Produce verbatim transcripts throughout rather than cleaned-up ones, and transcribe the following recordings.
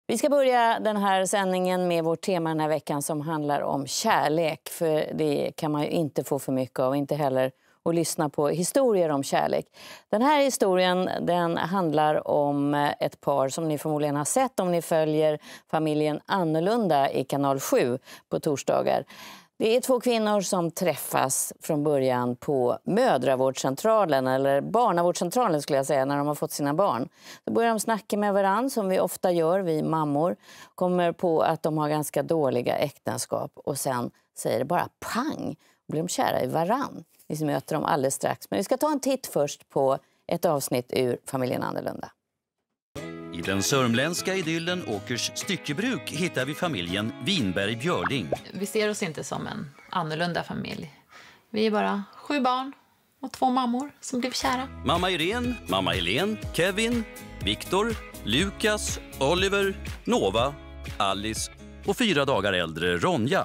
Vi ska börja den här sändningen med vårt tema den här veckan som handlar om kärlek. För det kan man ju inte få för mycket av, inte heller att lyssna på historier om kärlek. Den här historien den handlar om ett par som ni förmodligen har sett om ni följer familjen Annorlunda i kanal sju på torsdagar. Det är två kvinnor som träffas från början på mödravårdscentralen eller barnavårdscentralen skulle jag säga när de har fått sina barn. Då börjar de snacka med varandra som vi ofta gör, vi mammor. Kommer på att de har ganska dåliga äktenskap och sen säger det bara pang och blir de kära i varann. Vi möter dem alldeles strax. Men vi ska ta en titt först på ett avsnitt ur familjen Annorlunda. I den sörmländska idyllen Åkers styckebruk hittar vi familjen Winberg Björling. Vi ser oss inte som en annorlunda familj. Vi är bara sju barn och två mammor som blev kära. Mamma Irene, mamma Helene, Kevin, Viktor, Lukas, Oliver, Nova, Alice och fyra dagar äldre Ronja.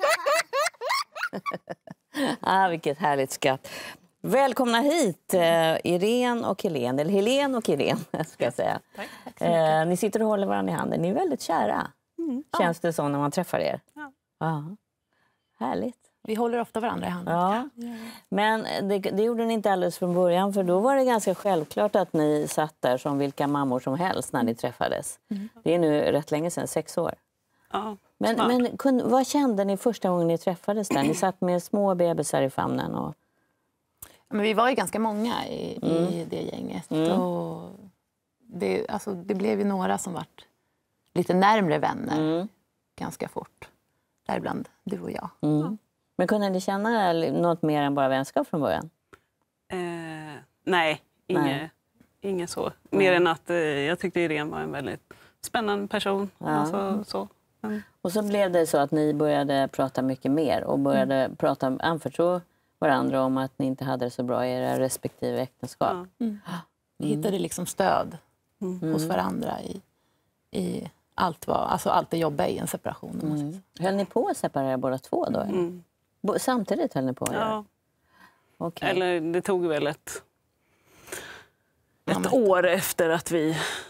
Ah, vilket härligt skatt. Välkomna hit, eh, Irene och Helene. Eller Helene och Irene, ska jag säga. Tack. Tack eh, ni sitter och håller varandra i handen. Ni är väldigt kära. Mm. Känns det så när man träffar er? Ja. Ja. Härligt. Vi håller ofta varandra i handen. Ja. Men det, det gjorde ni inte alldeles från början. För då var det ganska självklart att ni satt där som vilka mammor som helst när ni träffades. Mm. Det är nu rätt länge sedan, sex år. Ja, men men kun, vad kände ni första gången ni träffades där? Ni satt med små bebisar i famnen och... Men vi var ju ganska många i, mm. i det gänget. Mm. Och det, alltså, det blev ju några som vart lite närmare vänner mm. ganska fort. Däribland du och jag. Mm. Ja. Men kunde ni känna något mer än bara vänskap från början? Eh, nej, inget, nej. inget så. Mer mm. än att eh, jag tyckte Irene var en väldigt spännande person. Ja. Alltså, så. Mm. Och så blev det så att ni började prata mycket mer och började mm. prata, anförtro varandra om att ni inte hade det så bra i era respektive äktenskap. Ja. Mm. Vi hittade liksom stöd mm. hos varandra i, i allt, vad, alltså allt det jobbiga i en separation. Mm. Höll ni på att separera båda två då? Mm. Samtidigt höll ni på att göra? Ja. Okay. Eller det tog väl ett, ett ja, år efter att vi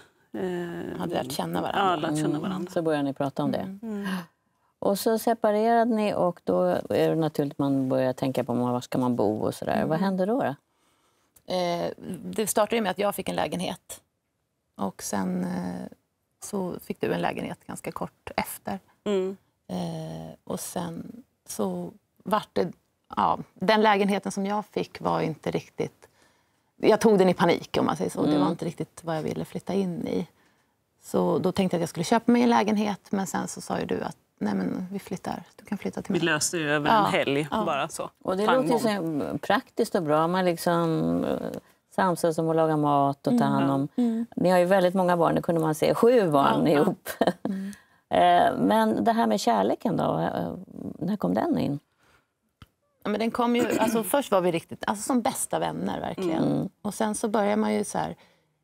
eh, hade lärt känna varandra. Ja, lärt känna varandra. Mm. Så började ni prata om det. Mm. Mm. Och så separerade ni och då är det naturligt att man börjar tänka på var ska man bo och sådär. Mm. Vad hände då? då? Eh, det startade med att jag fick en lägenhet. Och sen eh, så fick du en lägenhet ganska kort efter. Mm. Eh, och sen så vart det... Ja, den lägenheten som jag fick var inte riktigt... Jag tog den i panik om man säger så. Mm. Det var inte riktigt vad jag ville flytta in i. Så då tänkte jag att jag skulle köpa mig en lägenhet. Men sen så sa ju du att nej men vi flyttar, du kan flytta till mig. Vi löste ju över en ja. helg ja. bara så. Och det Fangom. låter ju så praktiskt och bra. Man liksom samsas om att laga mat och ta hand om. Mm. Mm. Ni har ju väldigt många barn, det kunde man se. Sju barn ja. ihop. Mm. Men det här med kärleken då, när kom den in? Ja, men den kom ju, alltså först var vi riktigt, alltså som bästa vänner verkligen. Mm. Och sen så började man ju så här...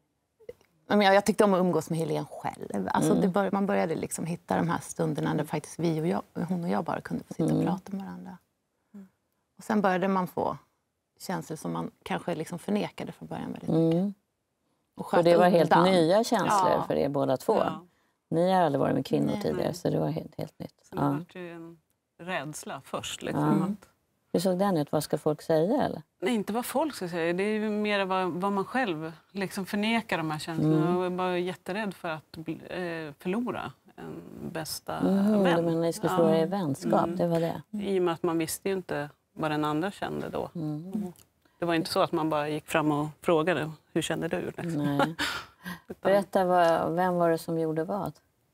Jag, jag tyckte om att umgås med Helene själv. Alltså mm. det bör, man började liksom hitta de här stunderna där faktiskt vi och jag, hon och jag bara kunde få sitta och mm. prata med varandra. Mm. Och sen började man få känslor som man kanske liksom förnekade från början väldigt mycket. Mm. Och, och det var helt undan. nya känslor ja. för er båda två. Ja. Ni har aldrig varit med kvinnor Nej, tidigare men... så det var helt, helt nytt. Sen ja. var det ju en rädsla först. Liksom, ja. att... Hur såg den ut? Vad ska folk säga? Eller? Nej, inte vad folk ska säga. Det är ju mer vad, vad man själv liksom förnekar de här känslorna. Mm. Jag var bara jätterädd för att eh, förlora en bästa mm, vän. Men ni skulle förlora ja. er vänskap, mm. det var det. I och med att man visste ju inte vad den andra kände då. Mm. Mm. Det var inte så att man bara gick fram och frågade, hur kände du? Liksom. Nej. Berätta, vad, vem var det som gjorde vad?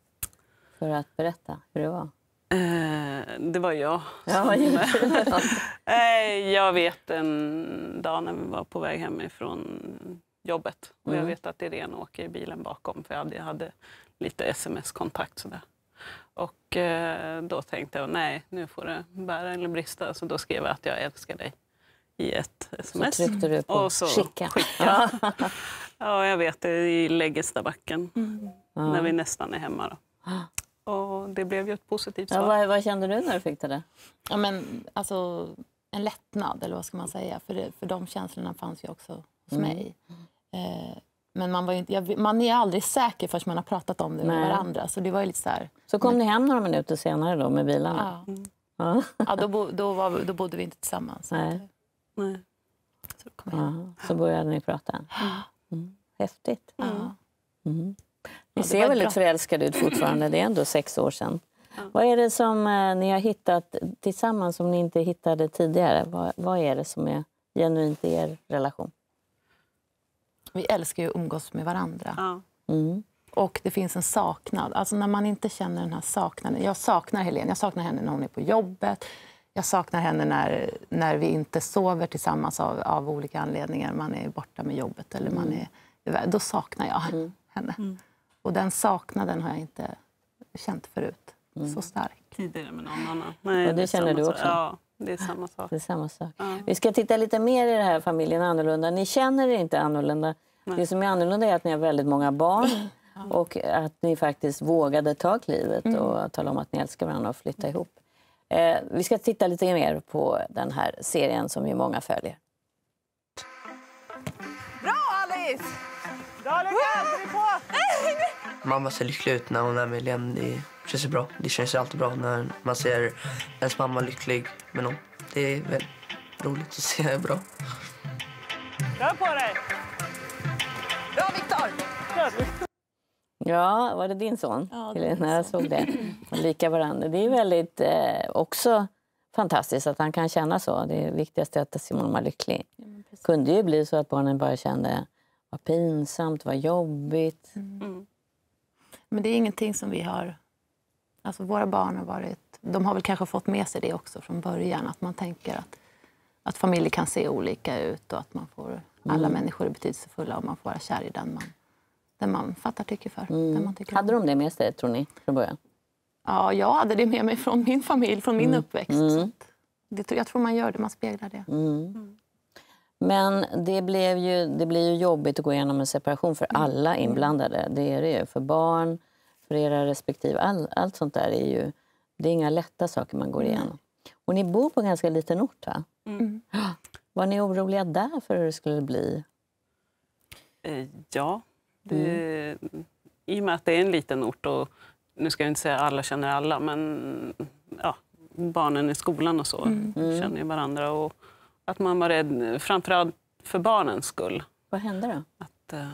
För att berätta hur det var. Eh, det var jag. Ja, vad gjorde du? eh, jag vet en dag när vi var på väg hemifrån jobbet. Och mm. jag vet att Irene åker i bilen bakom. För jag hade, jag hade lite sms-kontakt sådär. Och eh, då tänkte jag, nej, nu får det bära eller brista. Så då skrev jag att jag älskar dig i ett sms. Så tryckte du på och så skicka. skicka. Ja, jag vet det i Läggestabacken. Mm. Mm. När vi nästan är hemma då. Och det blev ju ett positivt svar. Ja, vad, vad kände du när du fick det? Ja, men alltså en lättnad, eller vad ska man säga. För, det, för de känslorna fanns ju också hos mm. mig. Eh, Men man, var ju inte, jag, man är aldrig säker förrän man har pratat om det med Nej. varandra. Så det var ju lite så här... Så kom ni hem några minuter senare då med bilarna? Ja, Ja. ja då, bo, då, var, då bodde vi inte tillsammans. Nej. Nej. Så, kom jag hem. Ja, så började ni prata. Mm. Häftigt. Ja. Mm. Ni det ser var väldigt bra. förälskade ut fortfarande. Det är ändå sex år sedan. Vad är det som eh, ni har hittat tillsammans som ni inte hittade tidigare? Vad, vad är det som är genuint i er relation? Vi älskar ju att umgås med varandra. Ja. Mm. Och det finns en saknad. Alltså när man inte känner den här saknaden. Jag saknar Helene. Jag saknar henne när hon är på jobbet. Jag saknar henne när, när vi inte sover tillsammans av, av olika anledningar. Man är borta med jobbet eller man är... Då saknar jag Mm. henne. Och den saknaden har jag inte känt förut. Så stark. Tidigare med någon annan. Nej, Och det är känner samma du sak. också? Ja, det är samma sak. Det är samma sak. Ja. Vi ska titta lite mer i det här familjen annorlunda. Ni känner er inte annorlunda. Nej. Det som är annorlunda är att ni har väldigt många barn. Och att ni faktiskt vågade ta klivet och tala om att ni älskar varandra och flytta ihop. Eh, vi ska titta lite mer på den här serien som ju många följer. Bra Alice! Bra lyckat! Driv på! Mamma ser lycklig ut när hon är med Helene. Det känns ju bra. Det känns ju alltid bra när man ser ens mamma lycklig med någon. Det är väl roligt att se bra. Kör på dig! Bra Viktor! Ja, var det din son? Ja, det är min Helena, jag såg det. De lika varandra. Det är väldigt eh, också fantastiskt att han kan känna så. Det viktigaste är att sin mamma är lycklig. Det kunde ju bli så att barnen bara kände vad pinsamt, vad jobbigt. Mm. Men det är ingenting som vi har... Alltså våra barn har varit... De har väl kanske fått med sig det också från början. Att man tänker att, att familjer kan se olika ut. Och att man får, alla människor är betydelsefulla och man får vara kär i den man, den man fattar tycker för. Mm. Den man tycker Hade om. de det med sig, tror ni, från början? Ja, jag hade det med mig från min familj, från min uppväxt. Mm. Så att det, jag tror man gör det, man speglar det. Mm. Men det, blev ju, det blir ju jobbigt att gå igenom en separation för alla inblandade. Det är det ju. För barn, för era respektive. All, allt sånt där är ju... Det är inga lätta saker man går igenom. Och ni bor på en ganska liten ort, va? Mm. Var ni oroliga där för hur det skulle bli? Eh, Ja, det, i och med att det är en liten ort och nu ska jag inte säga alla känner alla, men ja, barnen i skolan och så känner ju varandra och att man var rädd, framförallt för barnens skull. Vad hände då? Att, eh,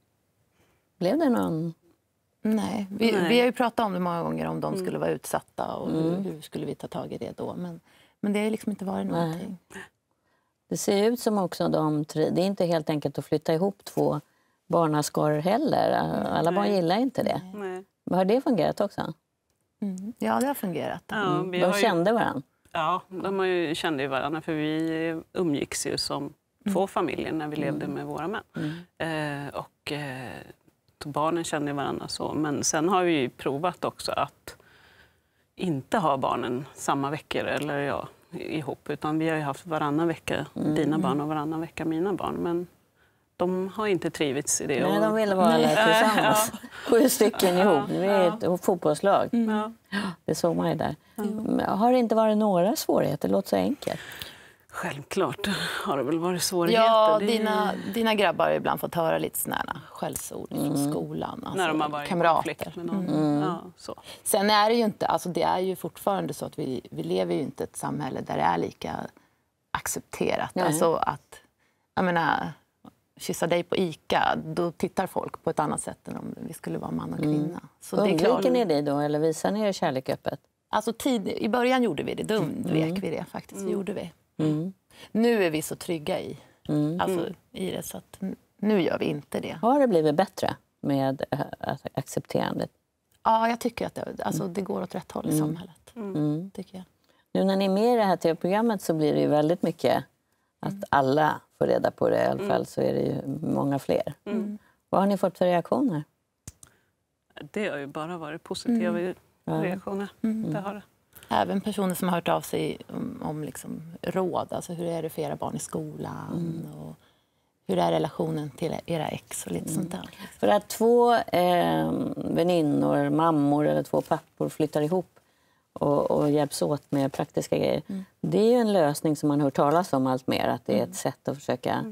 Blev det någon... Nej, vi, Nej. vi har ju pratat om det många gånger om de skulle vara utsatta och hur, hur skulle vi ta tag i det då. Men, men det har ju liksom inte varit någonting. Det ser ut som också de tre... Det är inte helt enkelt att flytta ihop två barnaskaror heller. Alla barn Nej. gillar inte det. nej. Har det fungerat också? Mm. Ja, det har fungerat. Ja, vi De har ju, kände varandra. ja, de har ju, kände ju varandra för vi umgicks ju som två familjer när vi levde med våra män. Eh, och eh, barnen kände varandra så. Men sen har vi ju provat också att inte ha barnen samma veckor eller ja, ihop. Utan vi har ju haft varannan vecka dina barn och varannan vecka mina barn. Men de har inte trivits i det. Nej, och, de ville vara alla tillsammans. Sju stycken ihop. Vi är ett fotbollslag. ja. Det såg man ju där. Men har det inte varit några svårigheter? Det låter så enkelt. Självklart har det väl varit svårigheter. Ja, Det är- dina, dina grabbar har ibland fått höra lite sådana skällsord från skolan. Alltså, när de har varit i kamrater. konflikt med någon. Ja, så. Sen är det ju inte, alltså det är ju fortfarande så att vi, vi lever ju inte i ett samhälle där det är lika accepterat. Nej. Alltså att, jag menar, kyssa dig på Ica, då tittar folk på ett annat sätt än om vi skulle vara man och kvinna. Så det är klart, Undviker ni det då eller visar ni er kärlek öppet? alltså tid, i början gjorde vi det, då undvek vi det faktiskt, det gjorde vi. Nu är vi så trygga i, alltså, i det så att n- nu gör vi inte det. Har det blivit bättre med äh, accepterandet? Ja, jag tycker att det, alltså, det går åt rätt håll i samhället. Tycker jag. Nu när ni är med i det här tv-programmet så blir det ju väldigt mycket att alla får reda på det. I alla fall så är det ju många fler. Vad har ni fått för reaktioner? Det har ju bara varit positiva reaktioner. Det har det. Även personer som har hört av sig om, om liksom råd. Alltså hur är det för era barn i skolan? Och hur är relationen till era ex och lite sånt där. För att två eh, väninnor, mammor eller två pappor flyttar ihop och, och hjälps åt med praktiska grejer. Det är ju en lösning som man hör talas om allt mer. Att det är ett sätt att försöka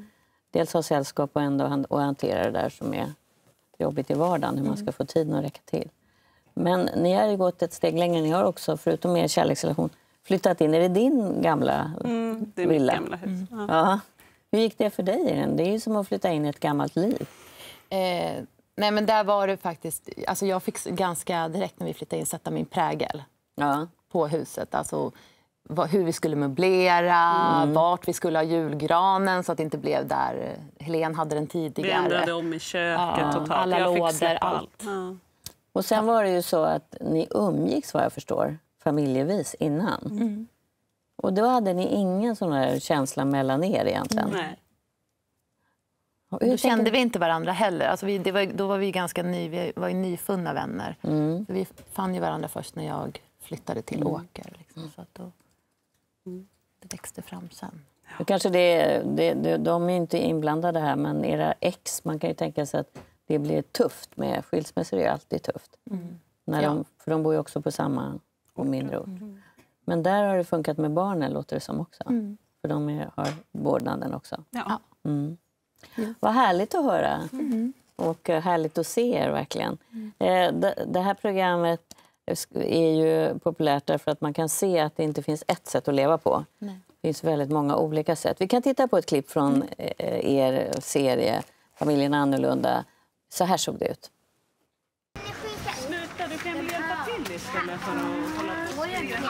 dels ha sällskap och ändå han- och hantera det där som är jobbigt i vardagen, hur man ska få tiden att räcka till. Men ni har ju gått ett steg längre. Ni har också, förutom er kärleksrelation, flyttat in. Är det din gamla Mm, det är mitt villa? gamla hus. Ja. Ja. Hur gick det för dig? Irene? Det är ju som att flytta in i ett gammalt liv. Eh, nej, men där var det faktiskt... Alltså jag fick ganska direkt när vi flyttade in sätta min prägel Ja. på huset. Alltså vad, hur vi skulle möblera, vart vi skulle ha julgranen så att det inte blev där Helene hade den Vi tidigare. ändrade om i köket Ja, totalt. alla jag fick lådor, släppa allt. Ja. Och sen var det ju så att ni umgicks, vad jag förstår, familjevis innan. Mm. Och då hade ni ingen sån här känsla mellan er egentligen. Nej. Hur Då tänker- kände vi inte varandra heller. Alltså vi, det var, då var vi ganska ny, vi var ju nyfunna vänner. Mm. Så vi fann ju varandra först när jag flyttade till Åker. Liksom, så att då, det växte fram sen. Då kanske det, det, det, de är inte inblandade här, men era ex, man kan ju tänka sig att det blir tufft med skilsmässor, är ju alltid tufft. När Ja. de, för de bor ju också på samma och mindre ort. Men där har det funkat med barnen, låter det som också. För de är, har vårdnaden också. Ja. Mm. Vad härligt att höra. Och eh, härligt att se er verkligen. Eh, det, det här programmet är ju populärt därför att man kan se att det inte finns ett sätt att leva på. Nej. Det finns väldigt många olika sätt. Vi kan titta på ett klipp från eh, er serie Familjen Annorlunda. Så här såg det ut. Sluta, du kan väl hjälpa till istället för att hålla på.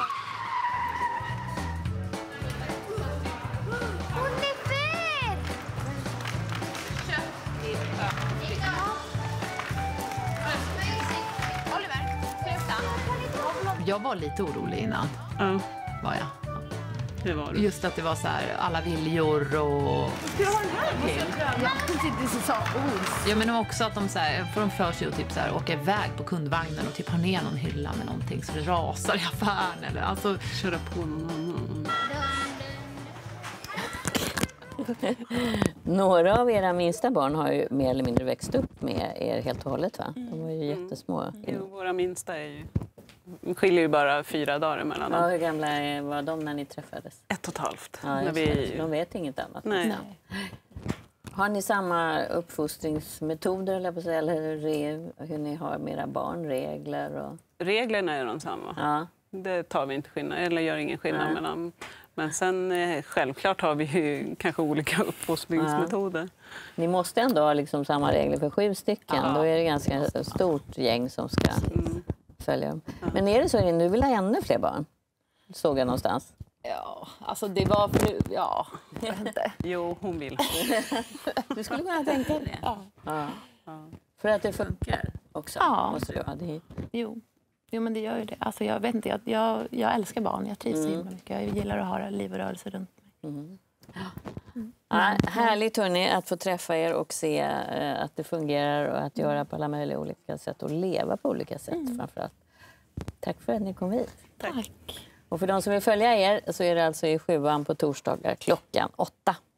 Hon är fet! Oliver, sluta. Jag var lite orolig innan, Ja, var jag. det var det. Just att det var så här, alla viljor och... Ja, men också att de så här, för de för sig att typ så här, åka iväg på kundvagnen och typ ha ner någon hylla med någonting så det rasar i affären. Eller, alltså, Köra på någon annan. Några av era minsta barn har ju mer eller mindre växt upp med er helt och hållet, va? De var ju jättesmå. Jo, våra minsta är ju... De skiljer ju bara fyra dagar emellan Ja, dem. hur gamla är- var de när ni träffades? Ett och ett halvt. Ja, när just vi... det. De vet inget annat. Nej. Har ni samma uppfostringsmetoder, eller, på sig, eller re- hur ni har med era barn, regler? Och... Reglerna är de samma. Ja. Det tar vi inte skillnad, eller gör ingen skillnad Nej. mellan. Men sen eh, självklart har vi ju kanske olika uppfostringsmetoder. Ni måste ändå ha liksom samma regler för sju stycken. Ja. Då är det ganska stort gäng som ska Mm. följa dem. Men är det så att du vill ha ännu fler barn? Såg jag någonstans. Ja, alltså det var... För, ja, jag vet inte. Jo, hon vill. Du skulle kunna tänka dig det. Ja. Ja. För att det funkar också. Ja. Måste det vara. Det är... Jo. jo, men det gör ju det. Alltså jag vet inte, jag, jag, jag älskar barn. Jag trivs så himla mycket. Jag gillar att ha liv och rörelse runt mig. Ja, härligt hörni, att få träffa er och se eh, att det fungerar och att göra på alla möjliga olika sätt och leva på olika sätt framförallt. Tack för att ni kom hit. Tack. Och för de som vill följa er så är det alltså i sjuan på torsdagar klockan åtta.